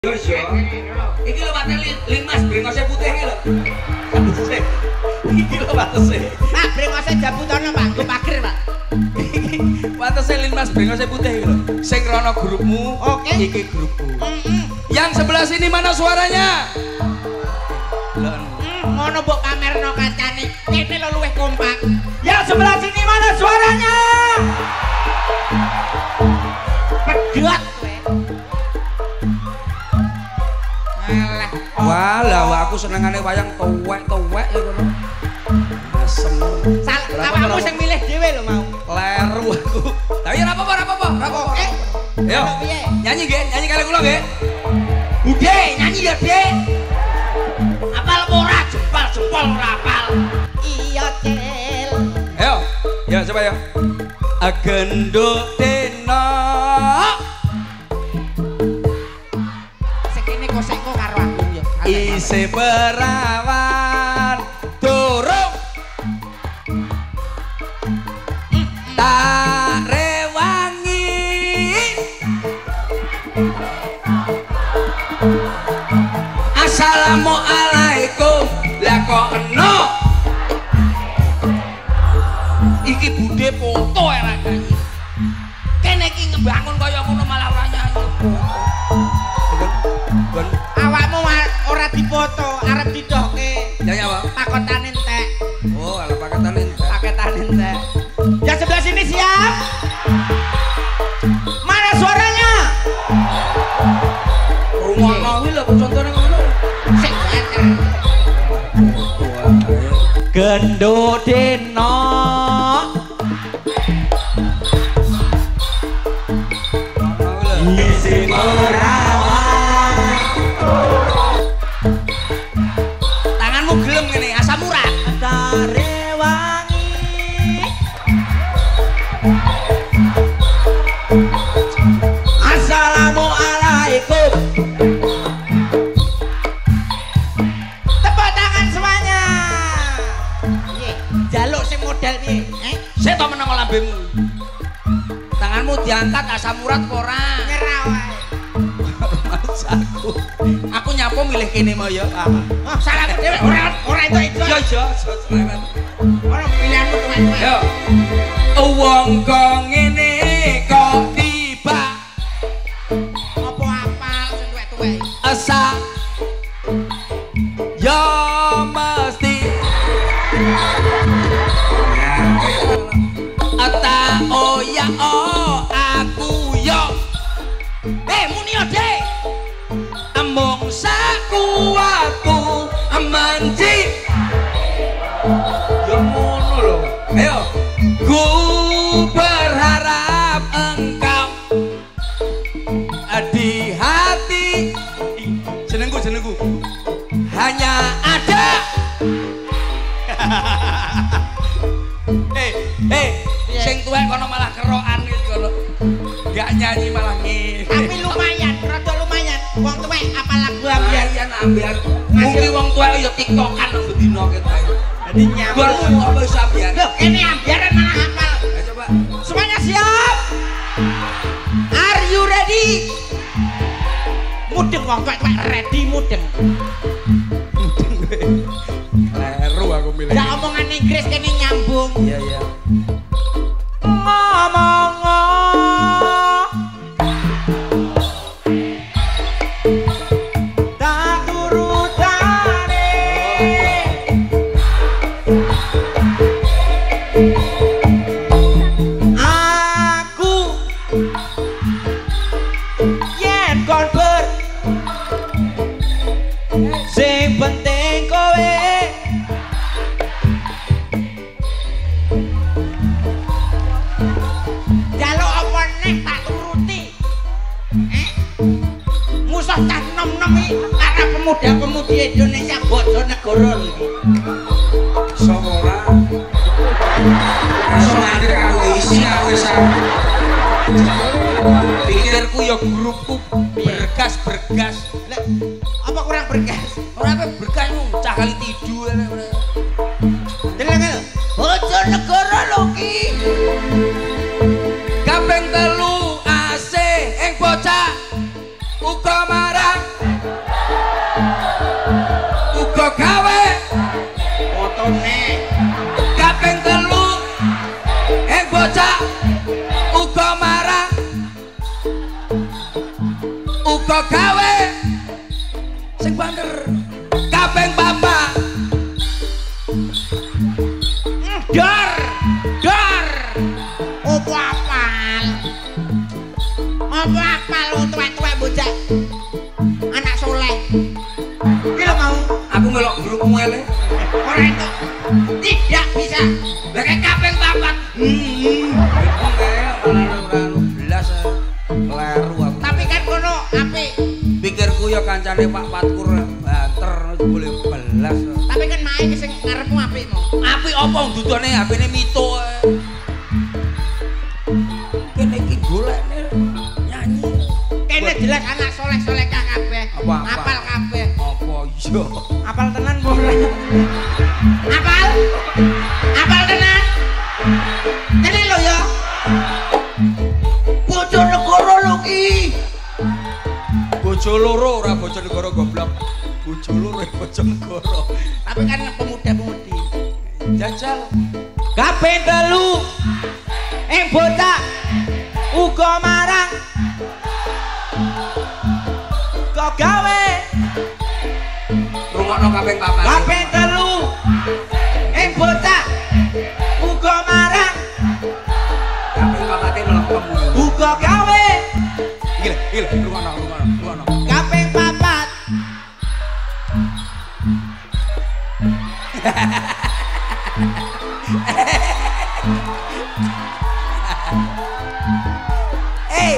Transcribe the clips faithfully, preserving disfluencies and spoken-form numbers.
Iki lho Pak Limas brengose putih iki lho. Iki lho watese. Pak brengose Jabutana Pak, nggo pager Pak. Iki watese Limas brengose putih iki lho. Sing rono grupmu, oke. Iki grupku. Heeh. Yang sebelah sini mana suaranya? Lho. Hmm, ngono mbok pamerno kancane. Kene lho luwih kompak. Yang sebelah sini mana suaranya? Pedhot kowe. Alah. Walah, wah aku senengane wayang tuwek-tuwek ya ngono. Asem. Sal, awakmu sing milih dhewe lho mau. Kleru aku. Tapi ora apa-apa, ora apa-apa, ora apa-apa. Eh, Yo. piye? Nyanyi nggih, nyanyi kali kula nggih. Bude, nyanyi ya, Dek. Apal apa ora jempol-jempol ora apal. Iya, Cil. Ayo, ya coba ya. Agenduk dena. Sekene koseko karo aku yo. Isi perawan durung tak rewangi Assalamualaikum lah kok eno iki bude foto era nyanyi kene iki ngebangun kaya ngono malah ora nyanyi Awakmu ora dipoto, arep didohke. nyanyi apa? Pakotane entek. Oh, ala paketan entek. Paketane entek. Yang sebelah sini siap? Mana suaranya? Rumono kuwi lho contone ngono. Sing banter. Gendho dena. Isi perawan. Tanganmu gelem ngene, asam urat. Karewangi. Assalamualaikum. Tepuk tangan semuanya. Piye? Jaluk sing model piye? Eh? Sik to meneng lambemu. Tanganmu diangkat asam urat apa ora? Nyerah wae. Mas aku. Aku nyapo milih kene mau ya. Oh, salah dhewe ora ora itu itu. Iya iya, selewat. Ora pilihanmu tuwek-tuwek. Yo. Wong kok ngene kok tiba Apa apal sing tuwek-tuwek? asa ya mesti ata oh ya oh aku yo eh muni yo Dek among sakuatku amanji yo ngono lho ayo ku berharap engkau di hati jenengku jenengku hanya ada eh eh sing tuwek kono malah kerokan iki kono gak nyanyi malah ngene Tapi lumayan, rada lumayan. Wong tuwek apa lagu ambiar? ambiar ambiar mungkin wong tuwek ya tiktokan nang bedino kita Dadi nyambung. baru apa wis ambiar Loh, kene ambiaran malah hafal. ayo coba Semuanya siap? Are you ready? Mudeng wong tuwek-tuwek ready mudeng. leru aku milih Gak omongan Inggris kene nyambung. iya iya Ngomong tak turutane. Aku yen kon ber sing penting kowe jaluk apa nek tak turuti. Eh? Musuh cah nom-nom iki para pemuda-pemudi Indonesia Bojonegoro iki. sapa ora iso ngandel aku isi aku wis pikirku ya grupku bergas bergas Lah, apa kurang bergas? ora apa bergas mu cah kali tidu Deleng lho. Bojonegoro lho ki. kaping telu asih ing bocah uga marang gawe sing banter kaping papat dor dor opo apal opo apal tuwek-tuwek bocah anak soleh iki lho mau aku melok grup ele ora entuk tidak bisa lek kaping papat hmm ora belas kleru aku tapi kan kono apik pikirku ya kancane Pak Patkur banter boleh belas tapi kan mae iki sing ngarepmu apikmu apik apa dudone H P-ne mito kene iki golekne nyanyi kene jelas anak soleh-soleh kabeh apal kabeh apa iya apal tenan apa ora apal apal tenan tenan lho ya Bojonegoro lho ki bojo loro ora Bojonegoro goblok bojo loro Bojonegoro tapi kan pemuda-pemudi jajal kabeh telu ing bocah uga marang kok gawe rungokno kaping papat kabeh telu ing bocah uga marang kaping papate melempem uga gawe iki lho iki lho rungokno rungokno rungokno kaping papat eh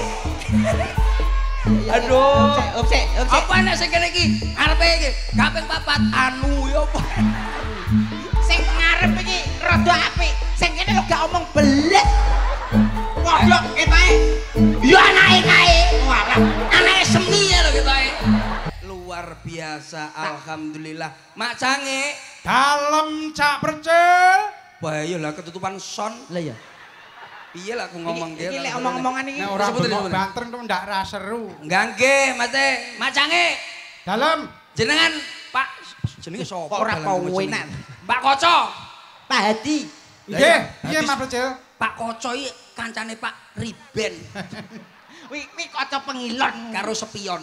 aduh opsek opsek apa nek sing kene iki arepe iki kaping papat anu ya apa sing ngarep iki rada apik sing kene lho gak omong belet padha ketae yo anake kae ora anake semi ya lho ketoke luar biasa alhamdulillah mak cange Dalem Cak Percil. bahaya lah ketutupan son lah ya piye lah aku ngomong iki lek omong-omongan iki Nek ora Sebutin, bengok sebutin. banter itu ndak ra seru. enggak nggih Mas Teh mak cange Dalem jenengan Pak jenenge sapa ora pewenan Pak Koco Pak Hadi nggih, piye Mas Percil? Pak Koco iki kancane Pak Riben wi wi kaca pengilon karo sepion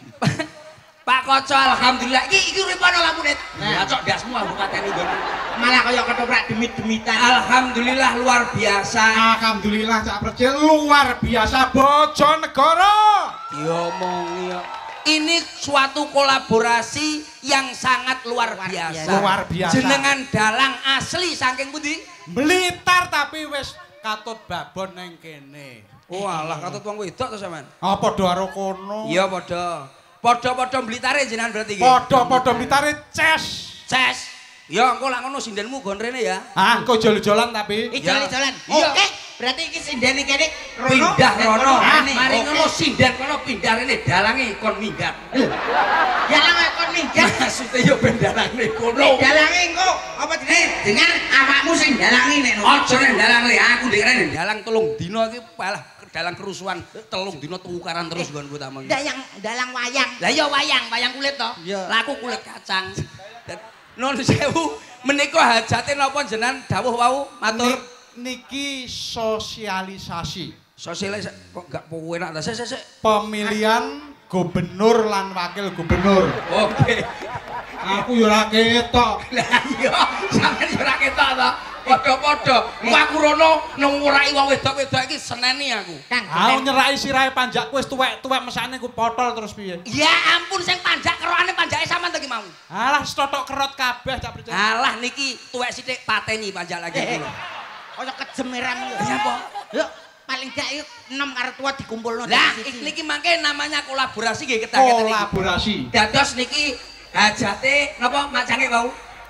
Pak Koco alhamdulillah iki iki urip ana lamune Nah. cocok dasmu aku kateni nggon malah kaya ketoprak demit-demitan alhamdulillah luar biasa Alhamdulillah Cak Percil luar biasa Bojonegoro. diomongi ya ini suatu kolaborasi yang sangat luar biasa Luar biasa. jenengan dalang asli saking pundi Blitar tapi wis katut babon ning kene. walah katut wong wedok to sampean Ah padha karo kono. iya padha padha-padha blitare jenengan berarti iki Padha-padha Blitare ces. ces ya engko lak ngono sindenmu gon rene ya Ah, engko jol-jolan tapi. Ijolan-ijolan. Iya. Oke, berarti iki sindene kene pindah rono Rene. mari Oke. ngono sinden kono pindah rene dalange kon minggat Ya lah kon minggat. maksudnya yo ben dalange kono Dalange engko apa jenenge? Dengan awakmu sing dalangi nek no. aja nek dalang le aku ndekne dalang telung dina iki malah dalang kerusuhan telung dina tukaran terus nggonku tamang Ndak yang dalang wayang. lah iya wayang wayang kulit to Iya. lah aku kulit kacang nun sewu menika hajate napa jenengan dawuh wau matur Ni- Niki sosialisasi sosialis kok gak enak ta sik sik sik pemilihan gubernur lan wakil gubernur. oke Aku yo ora ketok. lah iya sampeyan yo ora ketok to padha-padha ku aku rono ngurai wong wedok-wedok iki seneni aku Kang. Aku nyerai sirahe panjakku wis tuwek-tuwek mesane ku potol terus piye? ya ampun sing panjak kerone panjake sampean to ki mau Alah stotok kerot kabeh Cak Percil. alah niki tuwek sithik pateni panjak lagi Eh, eh. kula Kaya kejemeran yo. iya apa Yo, paling gak yuk enam karo tua dikumpulno lah dari sisi. niki mangke namanya kolaborasi nggih ketah-ketah niki Kolaborasi. dados niki hajate napa macange wau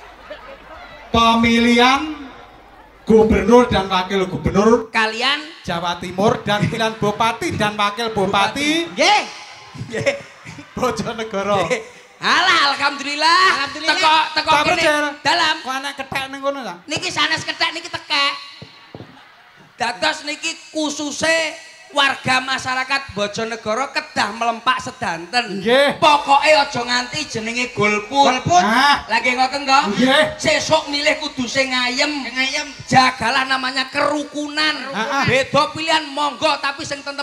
Pemilihan gubernur dan wakil gubernur kalian Jawa Timur dan pilihan bupati dan wakil bupati Nggih. nggih Bojonegoro. alah alhamdulillah Alhamdulillah. teko teko Cak kene Percil. dalam Kok anak kethek ning kono ta? niki sanes kethek niki tekek dados niki kususe warga masyarakat Bojonegoro kedah melempak sedanten Nggih. pokoke aja nganti jenenge golput Golput. Ah, lagi ngoten to nggih. sesuk milih kudu sing ayem Sing ayem. jagalah namanya kerukunan Ah, ah. beda pilihan monggo tapi sing tentem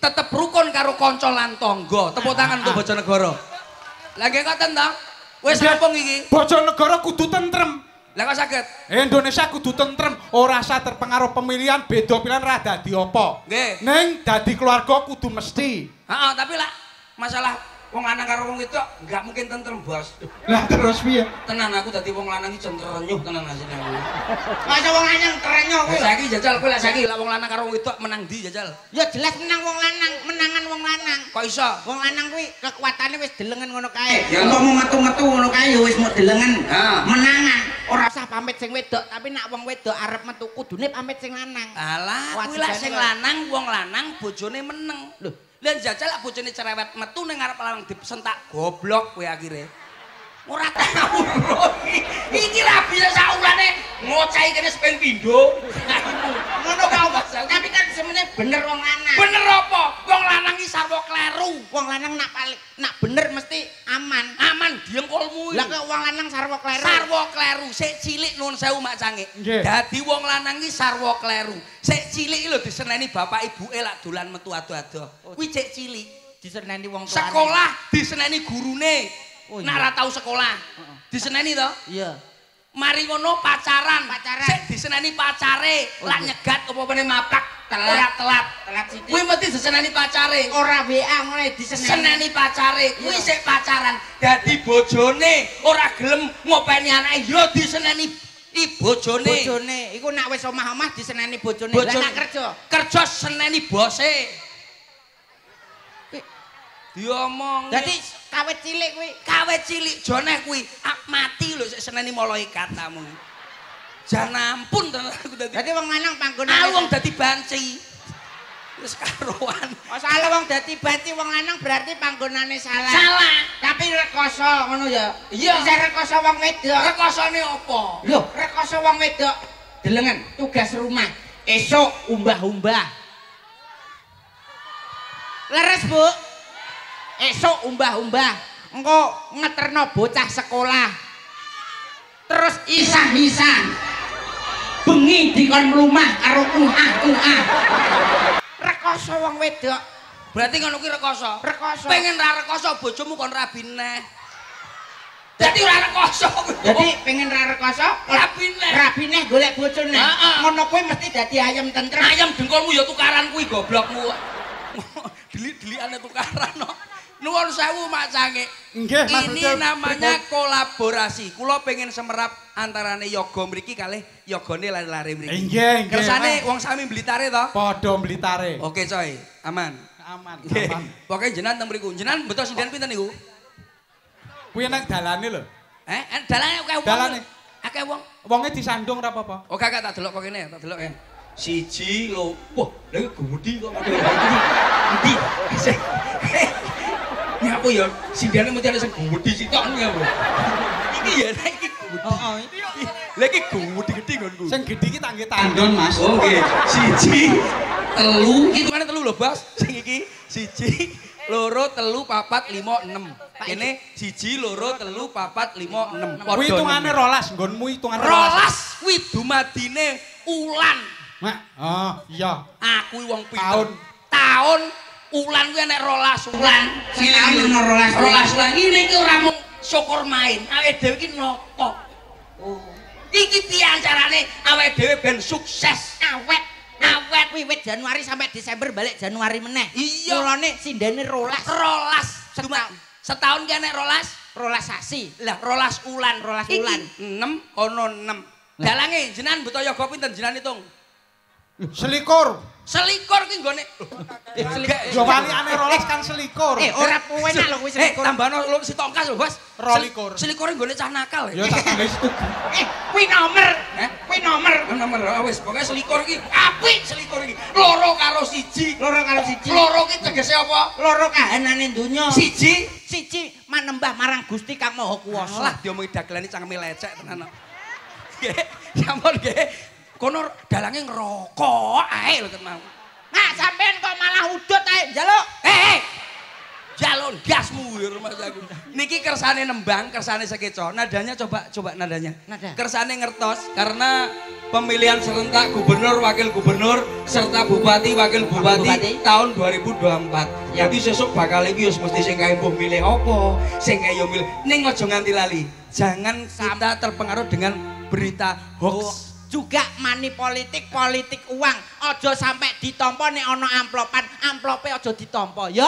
tetep rukun karo kanca lan tangga. Tepuk tangan untuk Bojonegoro. Lah nggih ngoten to? Wis rampung iki. Bojonegoro kudu tentrem. Lah kok saged? Indonesia kudu tentrem, ora usah terpengaruh pemilihan, beda pilihan ra dadi apa. Nggih. Ning dadi keluarga kudu mesti. Heeh, tapi lah masalah wong lanang karo wong wedok enggak mungkin tentrem, Bos. Lah terus piye? Tenan aku dadi wong lanang iki centrenyuh tenan asine aku. Masa wong lanang terenyuh kuwi. Saiki jajal kowe lah saiki lah wong lanang karo wong wedok menang ndi jajal? Ya jelas menang wong lanang, menangan wong lanang. Kok iso? Wong lanang kuwi kekuatane wis delengen ngono kae. Ya. Apa mau metu-metu ngono kae ya wis mau delengen. Ha. Menangan. Ora usah pamit sing wedok, tapi nak wong wedok arep metu kudune pamit sing lanang. Alah, kuwi lah sing lanang wong lanang bojone meneng. Lho, lan jajal lak bojone cerewet metu ning ngarep lanang disentak goblok kowe akhire. Ora tau iki. Iki lah bisa saulane ngocahi kene sepeng pindho. Ngono kau tapi kan sebenarnya bener wong lanang. Bener apa? Wong lanang iki sarwa kleru. Wong lanang nak paling nak bener mesti aman. Aman diengkolmu. Lah kok wong lanang sarwa kleru. Sarwa kleru, sik cilik nuwun sewu Mak Cangik. Dadi wong lanang iki sarwa kleru. Sik cilik iki lho diseneni bapak ibuke lak dolan metu ado-ado. Kuwi cek cilik. Diseneni wong tuane. Sekolah diseneni gurune. Oh, iya. Nak ra tau sekolah. Heeh. Diseneni to? Iya. Mari ngono pacaran. Pacaran. Sik diseneni pacare. Oh, Lak iya. nyegat apa meneh mapak Telat. ora telat. Telat sithik. Kuwi mesti diseneni pacare. Ora W A ngono diseneni. Seneni pacare, kuwi Iya. sik pacaran. Dadi bojone ora gelem ngopeni anake, ya diseneni i bojone. Bojone, iku nak wis omah-omah diseneni bojone. Lah Bojone. nak kerja. Kerja seneni bose. Diomong. Dadi kawit cilik kuwi, kawit cilik joneh kuwi ah, mati lho sik seneni malaikat tamu. Jan ampun tenan aku dadi. dadi wong lanang panggonane. Ah wong dadi banci. Wis karuan. Oh, salah wong dadi banci wong lanang berarti panggonane salah. Salah. Tapi rekoso ngono ya. Iya. Bisa rekoso wong wedok. Rekosane apa? Lho, rekoso wong wedok. Delengen tugas rumah. Esok umbah-umbah. Leres, Bu. Esok umbah-umbah. Engko ngeterno bocah sekolah. Terus isah-isah. Bengi dikon mlumah karo uah-uah. Rekoso wong wedok. Berarti ngono kuwi rekoso. Rekoso. Pengen ra rekoso bojomu kon rabi neh. Dadi ora rekoso kuwi. Jadi pengen ra rekoso, rabi neh. rabi neh golek bojone. Heeh. Ngono kuwi mesti dadi ayam tentrem. Ayam dengkolmu ya tukaran kuwi goblokmu. Delik-delikane tukaran no. Nuwun sewu Mak Cangik. Nggih, Mas Ini Betul. namanya kolaborasi. Kula pengen semerap antarane yoga mriki kalih yogane lari-lari mriki. Nggih, nggih. Kersane wong sami Blitare to? Padha mlitare. Oke coy, aman. Aman, Nggih. aman. Pokoke jenengan teng mriku. Jenengan beto sindian pinten niku? Kuwi nang dalane lho. Eh, eh, dalane akeh wong. Dalane. Akeh wong. Wonge disandung ora apa-apa. Oh kakak tak delok kok kene, tak delok ya. Siji lho. Wah, lha iki gudi kok. Gudi. Ini apa ya? Sindiane mesti ana sing gudi sitok ya, Bu. Iki ya nek iki gudi. Heeh. Lha iki gudi gede nggonku. Sing gedhe iki tangge tandon, Mas. Oh nggih. Siji, telu, iki mana telu lho, Bos? Sing iki siji, loro, telu, papat, lima, enam. Kene siji, loro, telu, papat, lima, enam. Kuwi hitungane rolas, nggonmu hitungane rolas kuwi dumadine ulan. Mak, oh iya. Aku wong pinter. Tahun. Tahun ulan kuwi enek rolas ulan. Setahun ono rolas. Rolas ulan ini iki ora mung syukur main. Awake dhewe iki nopo. Oh. Iki piye carane awake dhewe ben sukses. Awet. Awet wiwit Januari sampai Desember balik Januari meneh. Iya. Mulane sindene rolas. Rolas. Setahun. Setahun ki enek rolas. Rolas sasi. Lah rolas ulan, Rolas Iki ulan. enam ono enam. Dalange jenengan buta yoga pinten jenengan hitung? Selikur. Selikur ki nggone. Yo walikane rolas kan selikur. Eh ora penak lho kuwi Eh selikur. tambahno lu si tongkas lho, Bos. Rolikur. Selikur nggone cah nakal. Yo tak tambahi setuju. Eh, kuwi nomor. Eh? Kuwi nomor. Nomor wis pokoke selikur iki apik selikur iki. Loro karo siji. Loro karo siji. Loro ki tegese apa? Loro kahanane donya. Siji Siji manembah marang Gusti Kang Maha Kuwasa. lah diomongi dagelane cangkeme lecek tenan. Nggih, sampun nggih. Kono dalange ngerokok ae lho ket mau. Nah, sampean kok malah udut ae njaluk. Eh, eh. jalon gasmu ya Mas aku. Niki kersane nembang, kersane sekeco. Nadanya coba coba nadanya. Nada. Kersane ngertos karena pemilihan serentak gubernur, wakil gubernur serta bupati, wakil bupati, Bupati. tahun dua ribu dua puluh empat. Ya. Jadi sesuk bakal iki wis mesti sing kae mbuh milih apa, sing kae yo milih. Ning aja nganti lali. Jangan kita terpengaruh dengan berita hoax. Juga money politik, politik uang. Ojo sampai ditompo nek ana amplopan, amplope ojo ditompo, ya.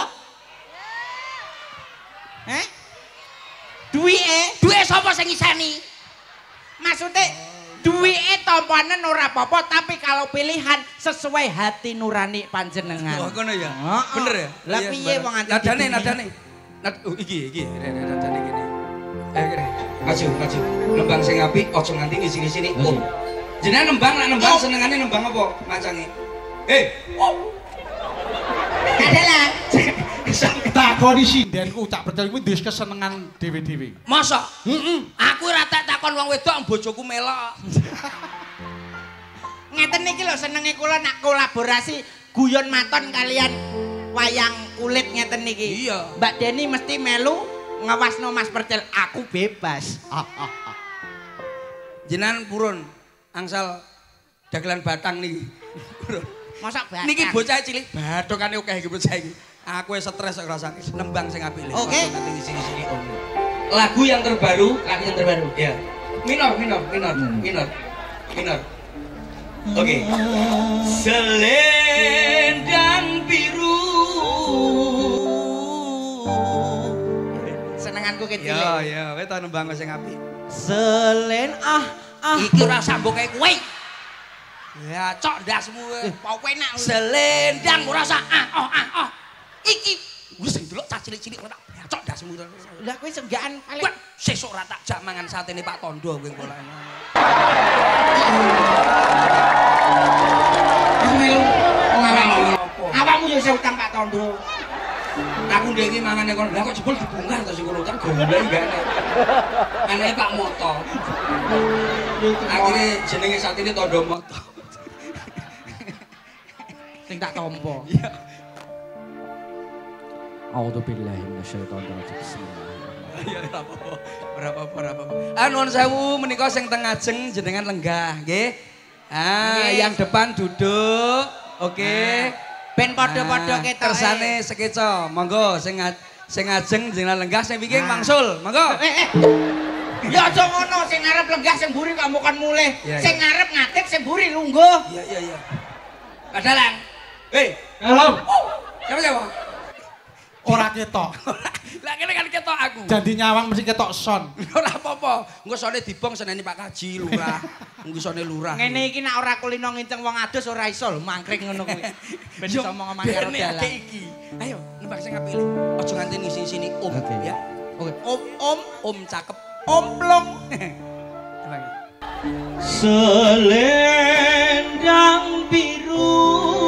Eh? Duwike, Duwe sapa sing ngiseni? maksudnya duwike tomponen ora apa-apa, tapi kalau pilihan sesuai hati nurani panjenengan. Oh, ngono ya. Heeh. Bener ya? Lah Iya, piye sembarang. wong anti Nadane dibumi? nadane. Nad oh, iki iki nadane gini. Eh kene. Maju maju. Nembang sing apik aja nganti ngisi-ngisini. Om. Jenengan nembang lek nembang senengane nembang apa macange? Eh. Adalah Takoni sindenku tak percaya kuwi ndhes kesenengan dhewe-dhewe. Masa? Heeh. Aku ora tak takon wong wedok bojoku melok. ngeten iki lho senenge kula nak kolaborasi guyon maton kalian wayang kulit ngeten niki. Iya. Mbak Deni mesti melu ngawasno Mas Percil, aku bebas. Jenengan purun angsal dagelan batang niki. Purun. Masa batang. Niki bocah cilik bathokane akeh iki bocah iki. Aku wis stres kok rasane nembang sing apik. Oke. Nanti ngisi-ngisini om. Lagu yang terbaru, lagu yang terbaru. Ya. Minor, minor, minor, minor. Minor. Oke. Selendang biru. Senenganku kecil. Ya, ya, kowe tau nembang sing apik. Selen ah ah. Iki ora sambung kae kowe. Ya, cok ndasmu kowe. Pokoke nak Selendang ora usah ah oh ah oh. Iki wis sing delok cah cilik-cilik ora cok ndasmu. lah kowe senggaan paling Wah, sesuk ora tak jak mangan satene Pak Tondo kowe engko lek. melu ngawang. Awakmu yo iso utang Pak Tondo. Aku ndek iki mangane kono. Lah kok jebul dibongkar to sing kono utang golek gak enak. Anake Pak Moto. Akhire jenenge satene Tondo Moto. Sing tak tompo. Iya. A'udzubillahi minasyaitonir rajim. Bismillahirrahmanirrahim. Ya ora apa-apa. Ora apa-apa, ora apa-apa. Ah nuwun sewu menika sing teng ngajeng jenengan lenggah, nggih. Ah, Nggih. yang depan duduk. Oke. Ben padha-padha ketoke. Kersane sekeco. Monggo sing nga- sing ngajeng jenengan lenggah sing pikir mangsul. Monggo. Eh, eh. Ya aja ngono, sing ngarep lenggah sing mburi kok mukon mulih. Iya, Sing iya. ngarep ngadeg sing mburi lungguh. Iya iya iya. Kadalang. Hei, Halo, siapa siapa? ora ketok. Lah kene kan ketok aku. Janji nyawang mesti ketok son. Ora apa-apa. Engko sone dibong seneni Pak Kaji lurah. Engko sone lurah. Ngene iki nek ora kulino nginceng wong adus ora iso lho mangkring ngono kuwi. Ben iso ngomong karo bene dalang. ade iki. Ayo, nembak sing apik. Aja nganti ngisi-sini om Oke. ya. Oke. Om om Om cakep. omplong. Nembak. Selendang biru.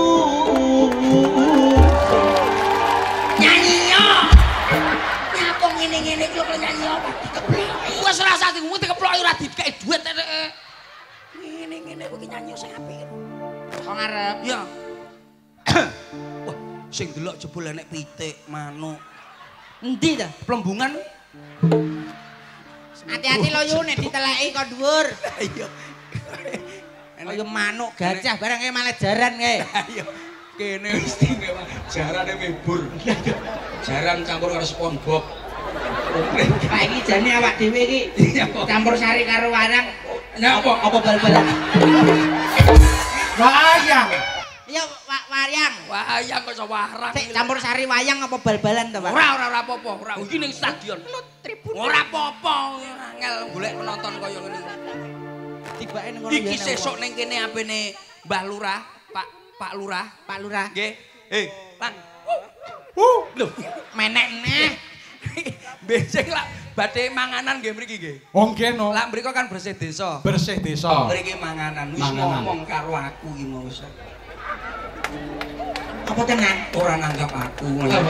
Nyanyi yo. Nyapa ngene-ngene iki kok nyanyi apa? Dikeplok. Wes ora usah dimu dikeplok ora dikei duit nek. Ngene-ngene kok nyanyi sing apik. Kok ngarep? Ya. Wah, sing delok jebul enek pitik, manuk, Endi ta? plembungan. Hati-hati lo yo nek diteleki kok dhuwur. Iya. Kaya manuk, gajah barang kayak malah jaran kayak. Ayo. Kene wis istimewa. Jarane mebur. Jaran campur karo SpongeBob. Pak iki jane awak dhewe iki campur sari karo warang. Nek apa? Apa bal-balan? Wayang. Iya, Pak Waryang. Wayang kok iso warang. Sik campur sari wayang apa bal-balan to, Pak? Ora ora ora apa-apa. Ora iki ning stadion. Ora apa-apa. Angel golek penonton kaya ngene. Tibake ning ngono Iki sesuk ning kene apene Mbah Lurah, Pak Pak Lurah. Pak Lurah. Nggih. Eh, Lang. Uh, Lho, Menek neh. becek lah badhe manganan nggih mriki nggih. wong kene Lah mriko kan bersih desa. bersih desa. Mriki manganan wis Manganan. ngomong karo aku iki mau wis. Apa tenan? Ora nanggap aku.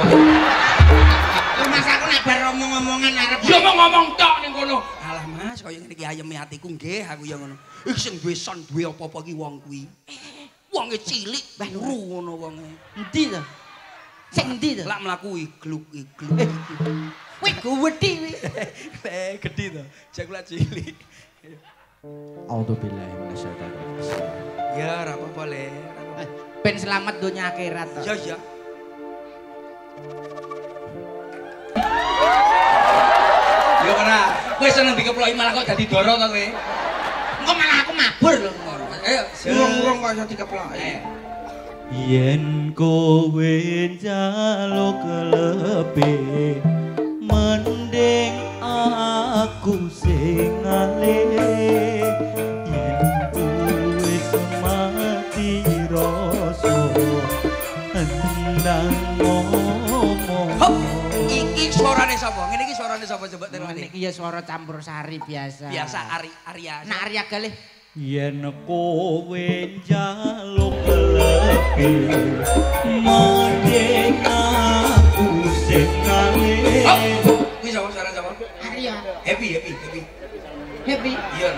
Lu mas aku nek bar omong-omongan arep. Ya mau ngomong tok ning kono. Alah Mas, kaya ngene iki ayeme atiku nggih aku ya ngono. Iki sing duwe son duwe apa-apa ki wong kuwi. Wonge cilik, turu ngono wonge. Endi to? Sing endi to? Lak mlaku igluk igluk. Kuwi gede kuwi. Eh gedhi to. Jak lak cilik. A'udzubillahi minasyaitonir rajim. Ya ora apa-apa le. Ben selamat donya akhirat to. Ya ya. Ya ora, kowe seneng dikeploki malah kok dadi doro to kowe. Engko malah aku mabur lho. Ayo, Urung-urung kok iso dikeploki. Yen kowe njaluk lebih mending aku sing alih yen kowe semati rasa endang ngomong. Hop, iki suarane sapa? Ngene iki suarane sapa coba terus. Iki ya swara campur sari biasa. Biasa Ari Arya. Nak Arya galih. Yen kowe njaluk lebih mending aku sing alih. Hop, kuwi sapa suarane sapa? Arya. Happy happy happy. Happy. Iya.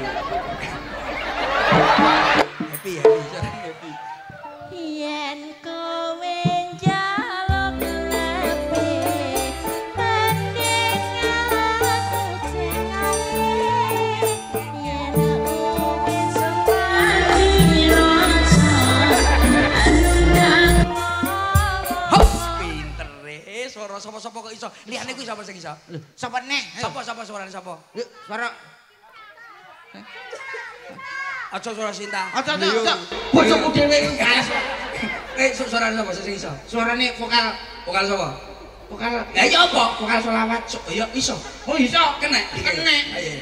Happy happy suarane happy. Yen kowe njaluk lebih mending aku sing alih yen kowe semati rasa endang Hop, pinter e. Suara sapa-sapa kok iso. Liyane kuwi sapa sing iso? Lho, sapa neh? Sapa sapa suarane sapa? Yuk, suara. Aja suara Sinta. Aja aja aja. Bojomu dhewe iki. Eh, suarane sapa sing iso? Suarane vokal Vokal sapa? vokal. Ya iya apa? Vokal selawat. So, ya iso. Oh iso. Kena. Kena. Ayo.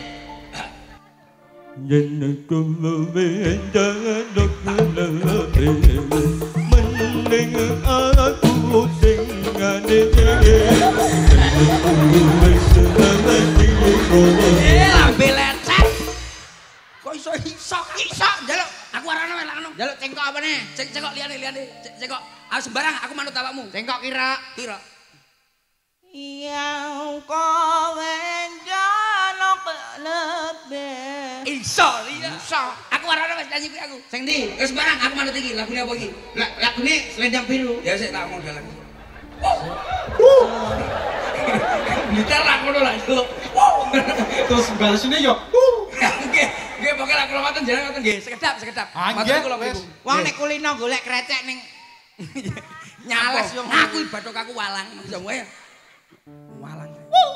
Yen kowe njaluk lebih mending aku sing alih Eh, lambe lecet. Kok iso iso iso njaluk. Aku arane melak ngono. Jaluk cengkok apa nih? Cek cekok liyane liyane. Cekok. Aku sembarang aku manut awakmu. Cengkok kira. Kira. Yang kowe njaluk lebih. Iso iya. Iso. Aku arane wis nyanyi kuwi aku. Sing ndi? Wis sembarang aku manut iki. Lagune apa iki? La- Lagune selendang biru. Ya sik tak ngomong dalan. Gitar lah ngono lah itu. Terus balasnya yo. Nggih, nggih pokoke lak kula maten jenengan ngoten nggih, sekedap sekedap. Ah, Matur nggih, kula wis. Ibu. Wong nek kulino golek krecek ning Nyales yo. Aku bathok aku walang. Jam wae. Walang.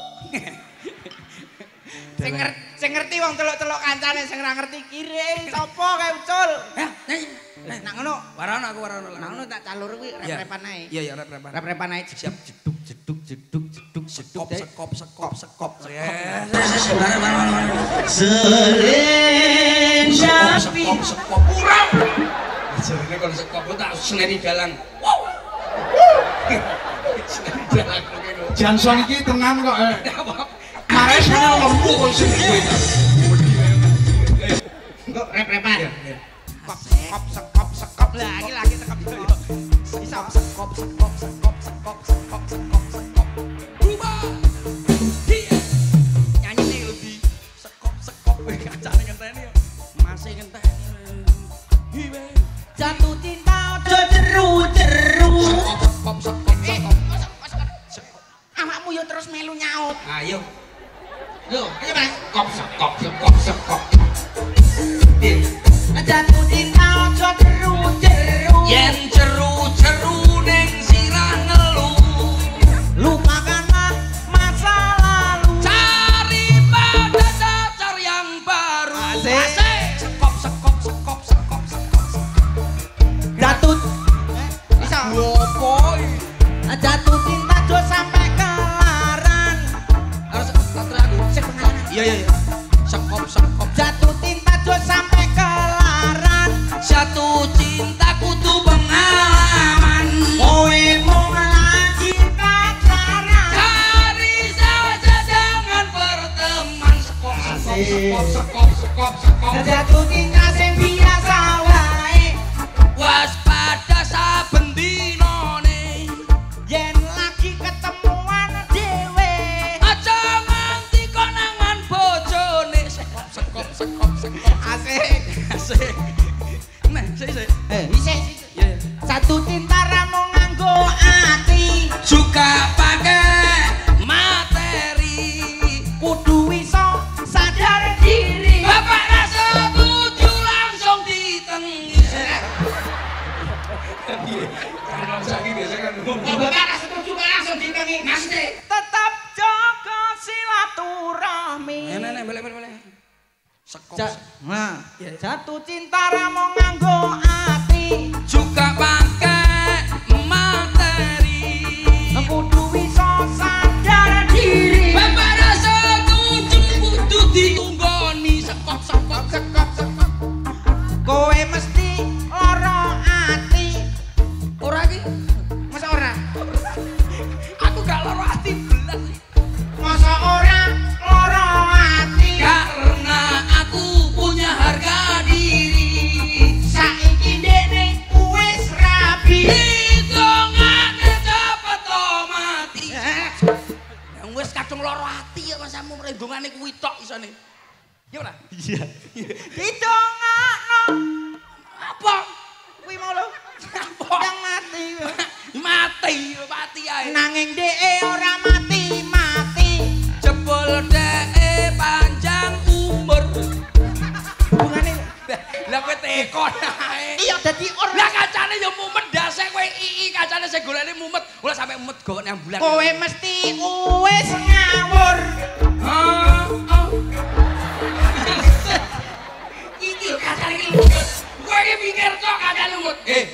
Sing ngerti, sing ngerti wong teluk-teluk kancane sing ora ngerti kiri sapa kae ucul. Ya, nyanyi. Eh, nak ngono. Warana aku warana. Nak ngono tak calur kuwi Iya. rep-repan ae. Iya ya rep-repan. Rep-repan ae Siap. jeduk jeduk jeduk jeduk jeduk. Sekop sekop sekop sekop. Selendang Sekop sekop kurang. Jarine kon sekop tak seneri dalang. Wow. Seneri dalang ngono. Jansong iki tenang kok. eh. Apa? Mare sana lembu kok sing kowe. Kok rep-repan. Iya, iya. Sekop sekop sekop sekop. Lah iki lagi sekop yo. Iso sekop sekop sekop sekop sekop sekop sekop. Berubah. Iya. Nyanyi nih lebih sekop sekop kacane ngenteni yo. Masih ngenteni. Hiwe. Jatuh cinta ojo jeru-jeru. Sekop sekop Eh, sekop. awakmu yo terus melu nyaut. Ayo. Lho, ayo Mas. Sekop sekop sekop sekop. Jatuh cinta ojo jeru-jeru. Yen jeru-jeru ning sirah ngelu. Lupakanlah masa lalu. Cari pada dasar yang baru. Asik. Sekop sekop sekop sekop sekop. Jatuh. Bisa. Wopoi. Jatuh cinta jo sampai kelaran. Harus atur aku. Sing pengalaman. Iya iya iya. Sekop sekop. Jatuh cinta jo sampai kelaran. Satu cinta kudu pengalaman. Kowe mulai cinta cara. Cari saja jangan berteman. Sekop sekop sekop sekop sekop. Jatuh cinta sing biasa wae. Waspada saben dinone. Yen lagi ketemuan dhewe. Aja nganti konangan bojone. Sekop sekop sekop sekop. Asik. Asik. Nah, sik sik. Eh, isih. Iya iya. Satu cinta ra mung nganggo ati. kudu iso sadar diri. Bapak ra setuju langsung ditengi. Kalau saiki biasa kan. Bapak ra setuju kok langsung ditengi. Maksudnya Tetap jaga silaturahmi. Nenek, boleh, boleh, boleh. Sekop. Ja- nah, jatuh cinta ramo nganggo ati. Juga pakai materi. Kudu iso sadar diri. Bapak rasa setuju kudu ditunggoni. Sekop, sekop, sekop, sekop. Kowe mesti lara ati. Ora iki. Masa ora? Aku gak loro ati belas. Masa ora lara ati? Karena aku punya harga diri. Saiki dene wis rapi. Hitungane cepet to mati. Yang wis kadung loro ati ya masamu rendungane kuwi tok isone. Ya ora? Iya. Didongakno Apa? kuwi mau lho. Apa? Yang mati. Mati, mati ae. Nanging dhek ora mati-mati. Jebul dhek panjang umur. Hubungane Lah kowe tekon ae. iya dadi ora. Lah kancane ya mumet ndase kowe ii kancane sing golekne mumet. Ora sampe mumet gowone ambulan. Kowe mesti wis ngawur. Ah, ah. Iki lho kancane iki mumet. Kowe iki mikir kok kancane mumet. Eh.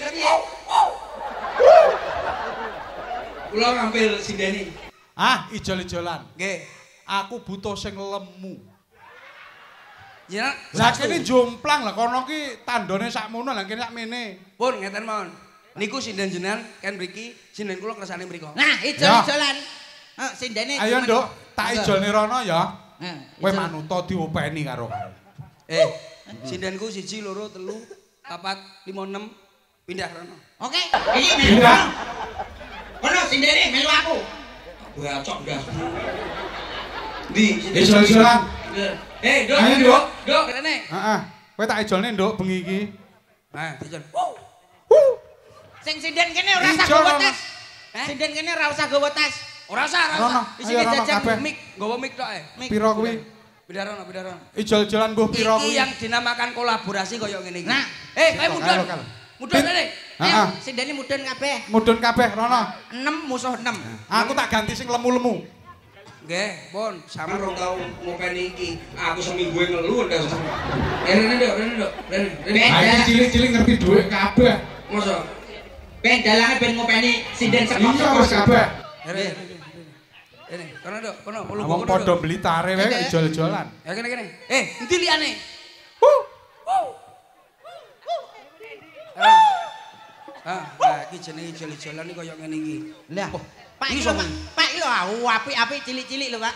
Kula ngambil sindeni. Ah, ijol-ijolan. Nggih. Aku butuh sing lemu. Ya, Lah kene jomplang lah kono ki tandone sakmono lah kene sakmene. pun ngeten mawon. Niku sinden jenengan kan mriki, sinden kula kersane mriko. Nah, ijol-ijolan. Heeh, sindene. Ayo, Nduk, tak ijolne rono ya. Nah, Kowe manuta diopeni karo kae. Eh, sindenku siji, loro, telu, papat, lima, enam, pindah rono. Oke, iki melu. Pindah. Kono sindene melu aku. Bacok ndas. Di, Ijol-ijolan. Eh, Dok, Ayo, Dok, Dok, kene. Heeh. Kowe tak ijolne, Nduk, bengi iki. Nah, dijol. Sing sinden kene ora usah Ijol, gowo Rono. tes. Eh? Sinden kene ora usah gowo tes. Ora usah, ora Rono, usah. ayo Isine rono jajan kabeh. mic, nggawa mic tok ae. Piro kuwi? Pindah rono, pindah rono. Ijol-ijolan mbuh piro Iki kuwi? yang dinamakan kolaborasi kaya ngene iki. Nah, eh, kowe Kalo, mudun. kalo. Mudun rene. Ayo, Heeh. sindene mudhun kabeh. Mudhun kabeh rono. enam musuh enam. Aku tak ganti sing lemu-lemu. Nggih, pun sama rong tau ngopeni iki. Aku seminggu ngelu ndas. Eh, rene, Dok, rene, Dok. Rene, rene. Ben. Ayo cilik-cilik ngerti dhuwit kabeh. Masa? Ben dalange ben ngopeni sinden Iya sekop-sekop. wis kabeh. Rene, rene. Rene, kono, Dok, kono, mulu Wong padha blitare wae kok ijol-ijolan. Ya kene kene. Eh, endi liyane? Ah, ah, iki jenenge ijol-ijolan iki kaya ngene iki. Lah, Pak Iki iki lho, sapa? Pak. Pak iki lho, aku apik-apik cilik-cilik lho, Pak.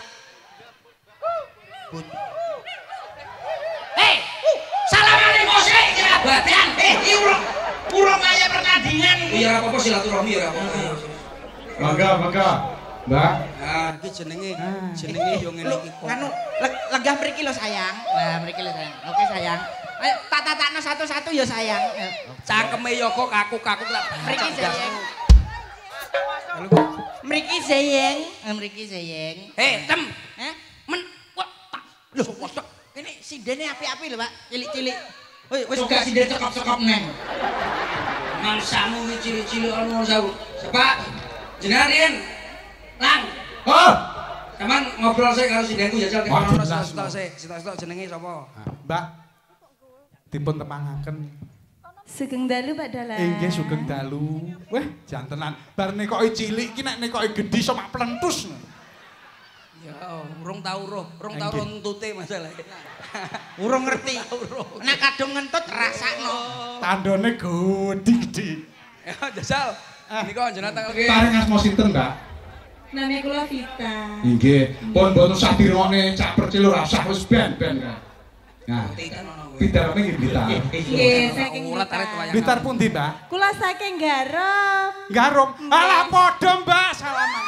Eh, salamane mosik kerabaten. Eh, iki urung urung kaya pertandingan. Ya ora apa-apa silaturahmi ya ora apa-apa. Bangga, bangga. Mbak, Ah, iki jenenge jenenge yo ngene iki kok. Anu, leg- lenggah mriki lho, sayang. Lah, mriki lho, sayang. Oke, sayang. Ayo, tak tatakno satu-satu ya, sayang. Eh, Cangkeme yo kok kaku-kaku tak Mriki, sayang. Halo, Kok. Mriki, sayang. Eh, Mriki, sayang. Eh, Tem. Eh, Men kok tak lho kok ini sindene apik-apik lho, Pak. Cilik-cilik. Woi, wis Coba gak sinden cekop-cekop neng. mangsamu iki cilik-cilik ono sawu. Sepak jenengan Yen. Lang. oh, Kaman ngobrol sih karo sindenku jajal ke Waduh, ono jelas, sitok sih. Sitok-sitok jenenge sapa? Mbak. Dipun tepangaken. Sugeng dalu Pak Dalang. Inggih sugeng dalu. Weh, jantenan. Bar nekoke cilik iki nek nekoke gedhi iso mak plentus. Ya, urung tau roh, urung tau roh entute masalahnya. Urung ngerti. Nek kadung ngentut rasakno. Tandone gede-gede. Ya, jajal. Nika jenengan tanggal ke. Paring asma sinten, Mbak? Nami kula Vita. Inggih, pun mboten usah dirokne cak percil ora usah wis ben-ben kae. Nah, bidarane nggih Blitar. Nggih, saking Urat arek Blitar. wayang. Blitar pundi, Mbak? Kula saking Garom. Garum. Alah padha, Mbak, salaman.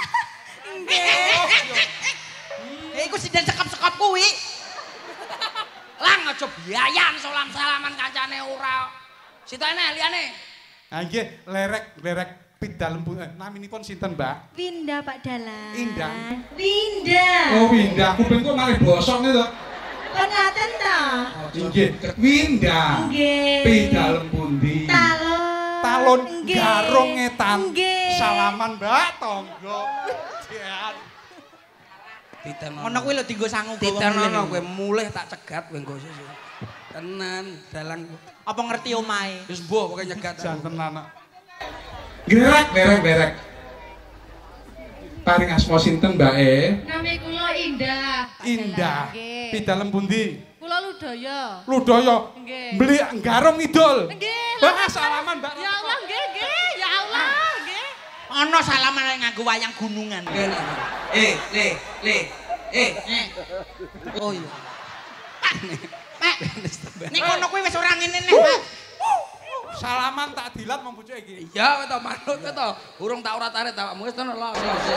Eh, iku sinden sekop-sekop kuwi. Lang aja biayan salam-salaman kancane ora. Sitone liyane. Ha nggih, lerek-lerek Pidal Lembu eh, naminipun sinten, Mbak? Winda Pak Dalang. Indah. Winda. Oh, Winda, kuping kok malih bosok nih to. Penaten to. Nggih, Winda. Nggih. Pidal Pundi? Talon. Talon Nggih. garong ngetan. Nggih. Salaman, Mbak, tonggo. Jian. Ngono kuwi lho dienggo sangu gawa. Titenono kowe mulih tak cegat kowe engko sesuk. Tenan dalang. Apa ngerti omahe? Wis mbuh pokoke nyegat. Janten anak. Gerek, berek, berek. Paring asma sinten, Mbak E? Nami kula Indah. Indah. Nggih. Pidalem pundi? Kula Ludaya. Ludaya. Nggih. Beli garong ngidul. Nggih. Mbak salaman, Mbak. Ya Allah, nggih, nggih. Ya Allah, nggih. Ana salaman nganggo wayang gunungan. Eh, le, le. Eh, eh. Oh iya. Pak. Nek ngono kuwi wis ora ngene neh, Pak. Salaman tak dilat membujuk iki. Iya, to manut to. Urung tak ora tarik awakmu wis tenan lho.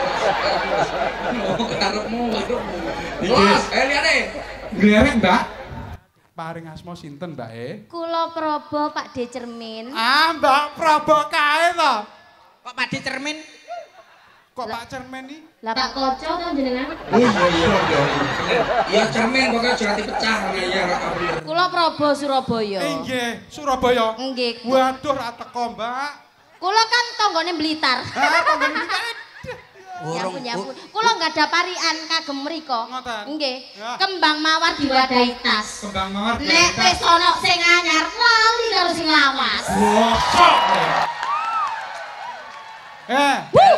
Karepmu, karepmu. Bos, eh liyane. Glerek, Mbak. Paring asma sinten, Mbak E? Kula Probo Pak De Cermin. Ah, Mbak Prabu kae to. Kok Pak De Cermin? Kok Pak Cermen iki? Lah Pak Koco to jenengan? Oh iya iya iya. Iya cermin pokoke aja ati pecah ya ora kabeh. Kula Probo Surabaya. Nggih, Surabaya. Nggih. Waduh, ra teko, Mbak. Kula kan tanggane Blitar. Ah, tanggane Blitar. Ya ampun, ya ampun. Kula enggak ada parian kagem mriko. Ngoten. Nggih. Ya. Kembang mawar diwadahi tas. Kembang mawar. Nek wis ana sing anyar, lali karo sing lawas. Bosok. Eh,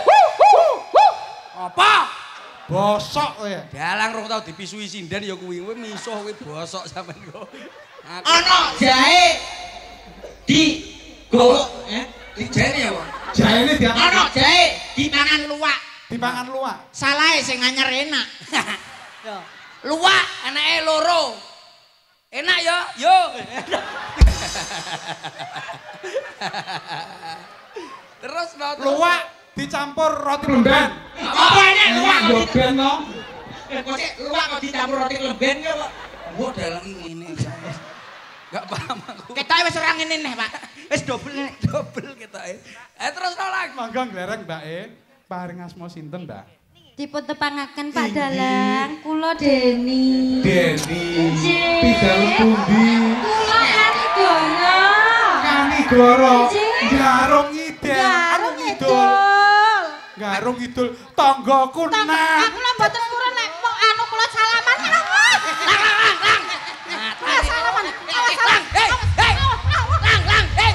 Apa? bosok kowe. Dalang roh tau dipisui sinden ya kuwi. Kowe misuh kowe bosok sampean kok. Ana jahe di go eh Di jane ya, Pak. Jaene diapak. ana jahe dipangan luwak. Dipangan luwak. Salahe sing anyar enak. Luwak anake loro. Enak ya? Yo. Terus no, terus. Luwak dicampur roti lemben. Apa enak luwak kok di- Lemben to. kok sik luwak kok dicampur roti lemben ya kok. Mbok dalang ngene. Enggak paham aku. Ketoke wis ora ngene neh, Pak. Wis dobel nek. Dobel ketoke. Eh terus no lagi. Mangga glerek, Mbak E. Paring asma sinten, Mbak? Dipun tepangaken Pak Dalang. Kula Deni. Deni. Pidal pundi? Kula Kanigoro. Kanigoro. Nggih. Garung ngidel. Garung ngidul. ngidul. Garung ngidul. Tanggoku Tang- nah. Aku lah mboten purun nek mok anu kula salaman. Lang lang lang. Kula salaman. Awas salam. Hei, hei. Lang lang, hei.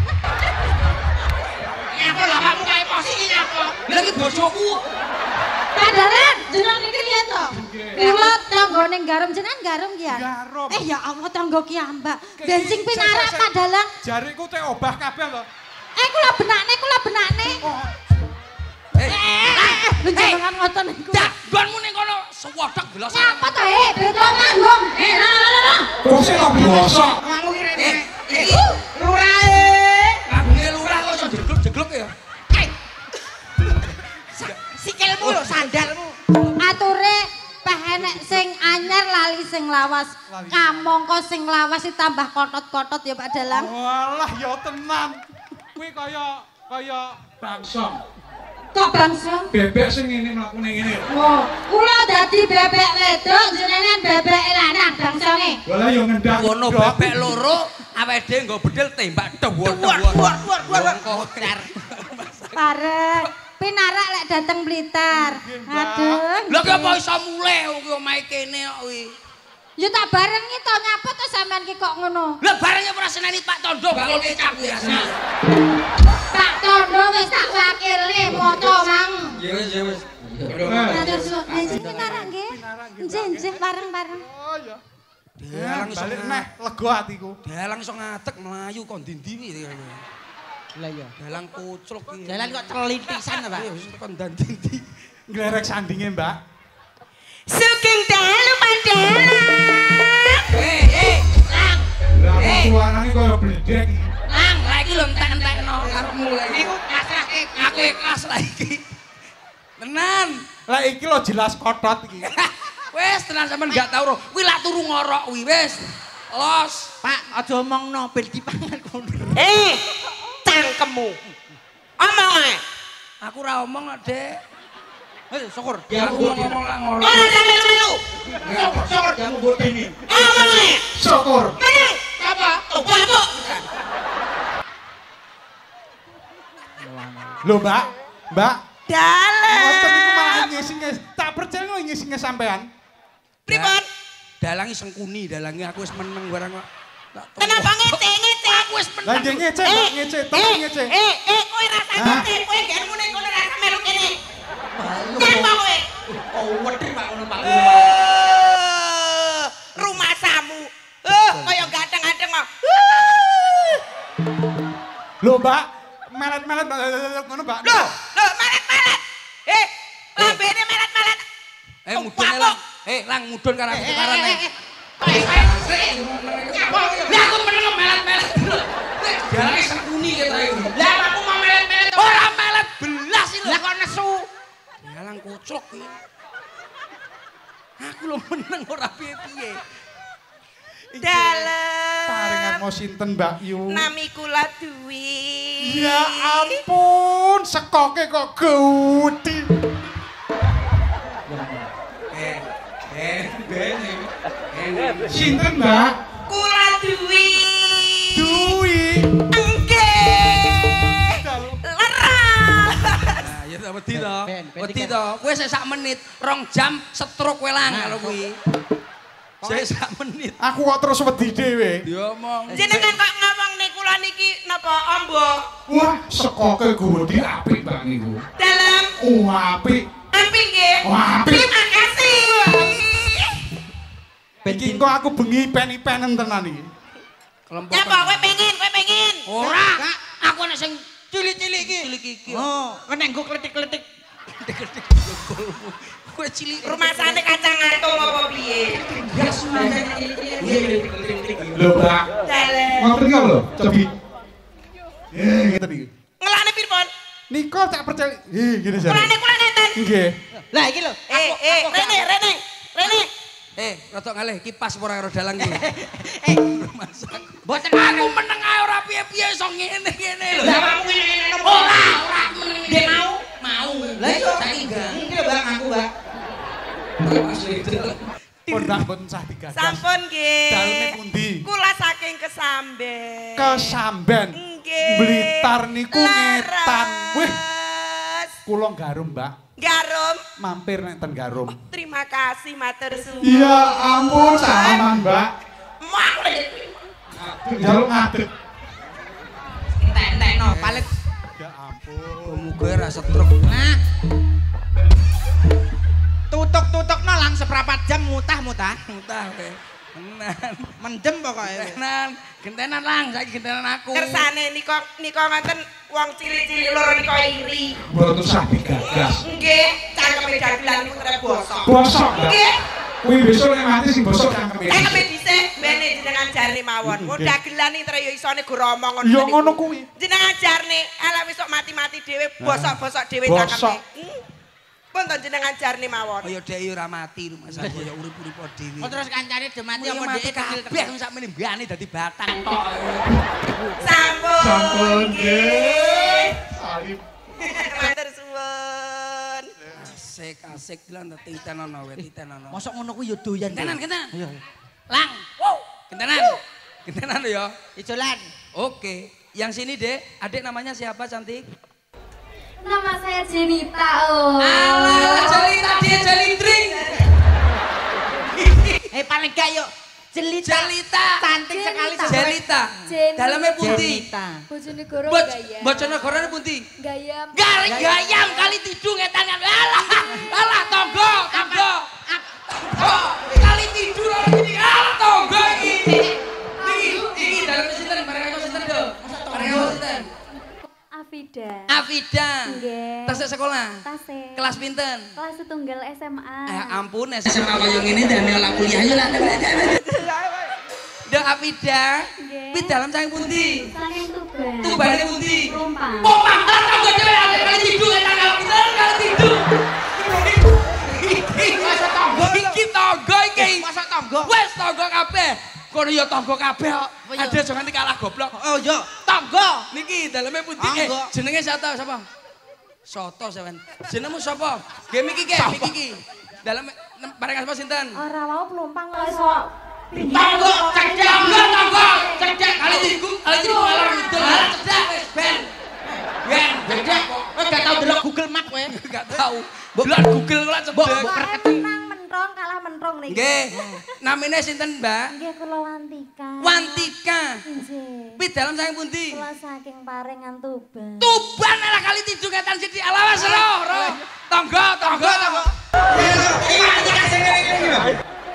Nyapa lah kamu kae posisi nyapa? Lagi bojoku. Pak Dalang, jenengan niki riyen to? Kula tanggane garum jenengan garum ki ya. Garum. Eh ya Allah tangga ki ambak. Kayak Bensin gini, pinarak saya- Pak Dalang. Jariku teh obah kabeh lho. Eh kula benakne kula benakne. Hei, lang. Lho jenengan ngoten niku. Dak, gonmu ning kono sewodok gelas. Apa to he? Beto manggung. Eh la la la la. Kok sik kok bosok? Kamu ki rene. Eh, Iki lurahe. kabunge lurah kok iso jegluk-jegluk ya. Sikilmu lho sandalmu. Ature peh enek sing anyar lali sing lawas. Kamangka sing lawas ditambah kotot-kotot ya Pak Dalang. Walah ya tenan. Kuwi kaya kaya bangsong. Kok bangsa? Bebek sing ngene mlakune ngene. Oh, kula dadi bebek wedok jenengan bebek lanang bangsane. Walah ya ngendang. Wono bebek loro, awake dhewe nggo bedil tembak dewor-dewor. Buar buar buar buar. Dar. Parek. Pinarak lek dateng Blitar. Aduh. Lha ki apa iso mulih kuwi omahe kene kok kuwi. Ya tak barengi to nyapa to sampean ki kok ngono. Lah bareng ora seneni Pak Tondo bakul kecap kuwi asli. Pak Tondo wis tak wakile moto mang. Ya wis ya wis. Matur suwun. Nggih pinarak nggih. Nggih nggih bareng-bareng. Oh ya. Dalang iso balik neh lega atiku. Dalang iso ngadeg mlayu kon ndi-ndi kuwi. Lah iya. Dalang kucluk iki. Jalan kok celit pisan Pak. Ya wis kon ndi-ndi. Glerek sandinge, Mbak. Sugeng dalu pandalang. Hei, hei, lang. Lah kok suarane kaya bledek iki. Lang, lah iki lho entek-entekno karepmu lha iki. Niku kasrake aku ikhlas lah iki. Tenan. Lah iki lho jelas kotot iki. Wis tenan sampean gak tau ro. Kuwi lak turu ngorok kuwi wis. Los. Pak, aja omongno ben dipangan kono. Eh, cangkemmu. Omong ae. Aku ora omong kok, Dek. Hei, syukur. Ya aku ngomong lah ngono. Ora sampe melu. Syukur jamu mbok ini. Omong ae. Syukur. Meneng. Apa? Apa apa? Lho, Mbak. Mbak. Dalam. Ngoten niku malah ngisi-ngis. Tak percaya kok ngisi-ngis sampean. Pripun? Dalangi sengkuni, dalangi aku wis meneng barang kok. Kenapa ngece ngece? Aku wis meneng. Lah nggih ngece, Mbak, ngece, temen ngece. Eh, eh, kowe rasa ngece, kowe gak mune kono rasa melu kene. Nyapa kowe? Oh, wedi Pak ngono Pak. Eh, rumah samu. Eh, kaya ganteng-ganteng kok. Lho, Mbak, melet-melet ngono, Mbak. Loh, loh melet-melet. Eh, lambene melet-melet. Eh, mudun lang. Eh, lang mudun karo aku tukaran ae. Lah aku meneng melet-melet. Dalangi sengkuni ketoke. Lah aku mau melet-melet. Ora melet belas iki lho. Lah kok nesu. Dalang kucluk iki. Aku lho meneng ora piye-piye. Dalem. Paringan mau sinten, Mbak Yu? Nami kula Dwi. Ya ampun, sekoke kok gudi. Eh, eh, ben. Sinten, Mbak? Kula Dwi. Dwi. Nggih. Leras. Nah, ya tak wedi to. Wedi to. Kowe sik sak menit, rong jam setruk kowe lang karo kuwi. Sik sak menit. Aku kok terus wedi dhewe. Diomong. Jenengan kok ngomong nih kula niki napa ombo? Wah, sekoke gudi apik, Mbak niku. Dalam Oh, apik. apik nggih. Wah, apik. Terima kasih. Iki kok aku bengi pen-penen tenan iki. Kelompok. Nyapa kowe pengen, kowe pengen. Ora. Aku nek sing cilik-cilik iki. Cilik iki. Oh, kene nggo kletik-kletik. Kowe cilik. Rumah sane kacang atom apa piye? Lho, Mbak. Dalam. Ngoten iki lho, cobi. Eh, ngeten iki. Ngelane pirpon? Niko tak percaya. Eh, gini jare. Kulane kula ngeten. Nggih. Lah iki lho. Eh, eh, Rene, Rene. Rene. Eh, rada ngalih kipas ora karo dalang iki. Eh, Masak. mboten Aku meneng ae ora piye-piye iso ngene-ngene lho. Lah kamu ngene napa? Ora, ora. Nggih mau? Mau. Lah iya saiki enggak. Iki lho Bang aku, Bang. Pondang boten sah digagas. Sampun nggih. Daleme pundi? Kula saking Kesamben. Kesamben. Nggih. Blitar niku ngetan. Wih, Leres. kula garum, Mbak. Garum. Mampir nek ten garum. Terima kasih matur suwun. Ya ampun, saman, Mbak. Mak. Jaluk ngadeg. Entek-entekno paling Ya ampun. Muga ora setruk. nah. Tutuk-tutukno lang seprapat jam mutah-mutah. Entah kowe. Tenan. Mendem pokoke. Gentenan, gentenan lang saiki gentenan aku. Kersane nika nika ngoten wong cilik-cilik loro nika iri. Boten sah digagas. Nggih, cangkeme dagelan niku trep bosok. Bosok, Mbak. Nggih. Kuwi besok nek mati sing bosok cangkeme. Cangkeme dhisik bene jenengan jarne mawon. Wong dagelan iki trep yo isone goromong ngono. Ya ngono kuwi. Jenengan jarne ala wis sok mati-mati dhewe bosok-bosok dhewe Bosok. cangkeme. Hmm. Pun to jenengan jarne mawon. Kaya dhek ora mati rumah sak kaya urip-urip dhewe. Oh terus kancane do mati Ya apa mati dhek kecil kabeh sak meneh mbane dadi batang tok. Sampun. Sampun nggih. Salib. Matur suwun. Asik-asik lan titenono wae titenono. Mosok ngono kuwi yo doyan. Gentenan, gentenan. Lang. Wow. Gentenan. Gentenan ya. Ijolan. Oke. Yang sini, Dek. Adik namanya siapa, cantik? Nama saya Jenita. Oh. Alah, Jelita dia jelitring. Eh paling gak yuk. Jelita. Jelita. Cantik sekali. Jelita. Jelita. Jenita. Dalamnya pundi? Bojonegoro Boj gayam. Bojonegoro pundi? Gayam. Gari gayam kali tidung ngetan kan. Alah, alah tonggo, tonggo. Oh, kali tidur orang ini. Alah tonggo iki. Iki, iki dalam sinten bareng aku sinten, Do? Bareng aku sinten? Afida. Afida. Nggih. Tasik sekolah. Tasik. Kelas pinten? Kelas setunggal S M A. Eh ampun, S M A koyo ngene dan olah kuliah yo lah. Dek Afida. Nggih. Pi dalam saking pundi? Saking Tuban. Tubane pundi? Rompang. Pomang lah tanggo dhewe ada kali tidur eta kalau pinter kali tidur. Iki masa tanggo. Iki tanggo iki. Masa tanggo. Wes tanggo kabeh. Kono ya tanggo kabeh kok. Ada jangan nganti kalah goblok. Oh iya. Tanggo Tangga. Niki daleme pundi? Eh, jenenge sapa sapa? Soto sampean. Jenengmu sapa? Nggih miki ki, miki ki. Dalem bareng sapa sinten? Ora mau pelumpang iso. Tangga, cedek, tangga, cedek. Kali tiku, kali tiku ngalor ngidul. Cedek wis ben. Ben, Cedek. Kowe gak tau delok Google Map kowe? Gak tau. Delok Google kok cedek. Menang mentrong kalah mentrong niki. Nggih. Namine sinten, Mbak? Nggih kula Wantika. Wantika. Nggih. Pidalem saking pundi? Kula saking Parengan Tuban. Tuban ala kali tidu ketan sithik alawas ro, ro. Tangga, tangga, tangga. Iki Wantika sing ngene iki.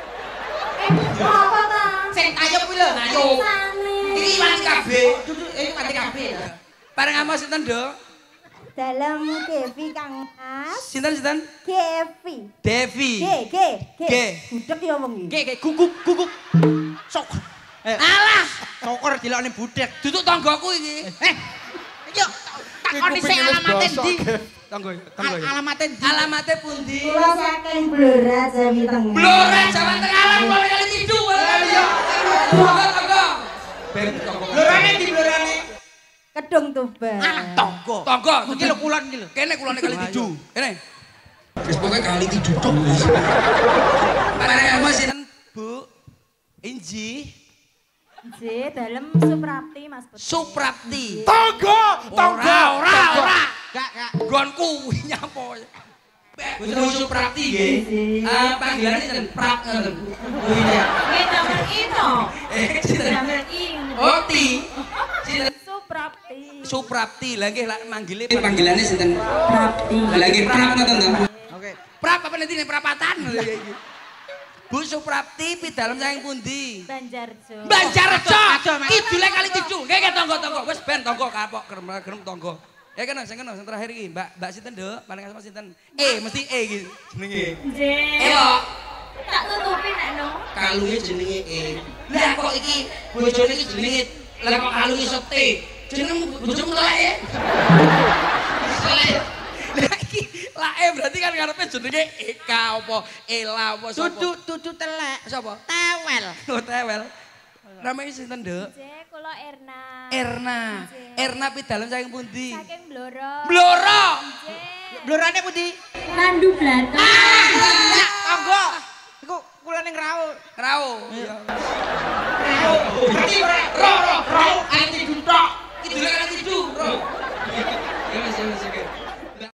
Apa ta? Sing ayo kuwi lho, ayo. Iki Wantika B. Duduk iki Wantika B. Bareng ama sinten, Dok? Dalam Gevi Kang Mas. Sinten sinten? Gevi. Devi. G G G. G. Budek ya wong iki. Nggih, nggih, guguk, guguk. Sok. Eh, Alah, sokor dilokne budek. duduk tanggaku iki. Eh. Yo, takoni sing alamate ndi? Tangga, tangga. Al- Alamate ndi? Alamate pundi? Kula saking Blora Jawi Tengah. Blora Jawa Tengah alam kali kali tidu. Tangga, tangga. Ben tangga. Blorane ndi blorane? Kedung Tuban. Alah, tangga. Tangga, Iki lho kulon iki lho. kene kulone kali tidu. Kene. Wis pokoke kali tidu tok. Bareng ama sinten, Bu? Inji. J dalam Suprapti Mas Putri. Suprapti. Tangga, Ora, ora, ora. Gak, gak. Gon kuwi nyapa. Bu Suprapti nggih. Ah, panggilane sinten? Prap ngoten. Kuwi ya. Nggih damel ino. Eh, sinten? Damel ing. Oh, Ti. Sinten? Suprapti. Suprapti. Lah nggih lak manggile panggilane sinten? Prapti. Lah nggih Prap ngoten to. Oke. Prap apa nanti prapatan lho iki. Bu Suprapti pidalem saking pundi? Banjarjo. Banjarjo. Aduh, Mas. Kidule kali tidu. Nggih nggih tangga-tangga. Wis ben tangga kapok gerem-gerem tangga. Ya kena sing kena sing terakhir iki, Mbak. Mbak sinten, Nduk? Paling asma sinten? E, mesti E iki jenenge. J. Elo. Tak tutupi nek no. Kalunge jenenge E. Lah kok iki bojone iki jenenge lah kok kalunge iso T. Jeneng bojomu lek E. Lah iki lah E berarti kan ngarepe jenenge Eka apa Ela apa sapa? Dudu dudu telek. Sapa? Tewel. Oh, tewel. Namanya sinten, Nduk? J kula Erna. Erna. Erna pidalem saking pundi? Saking Blora. Blora. J. Blorane pundi? Randu Blata. Ah, tangga. Iku kulane ngrau. Rao. Rau. Berarti ora ro ro ro. Ati duntok. Kidule kan tidu, Bro. Ya wis ya wis oke.